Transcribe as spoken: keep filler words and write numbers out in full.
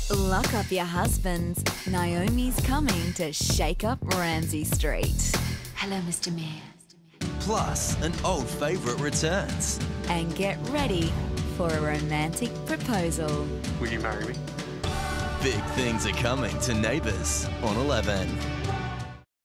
Lock up your husbands. Naomi's coming to shake up Ramsay Street. Hello, Mister Mayor. Plus, an old favourite returns. And get ready for a romantic proposal. Will you marry me? Big things are coming to Neighbours on eleven.